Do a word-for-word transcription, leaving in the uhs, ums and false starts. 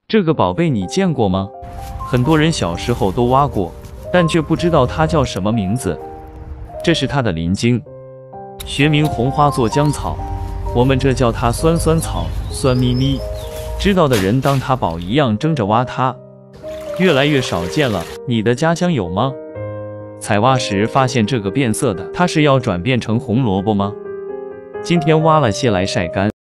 这个宝贝你见过吗？很多人小时候都挖过，但却不知道它叫什么名字。这是它的鳞茎，学名红花座浆草，我们这叫它酸酸草，酸咪咪。知道的人当它宝一样争着挖它，越来越少见了。你的家乡有吗？采挖时发现这个变色的，它是要转变成红萝卜吗？今天挖了些来晒干。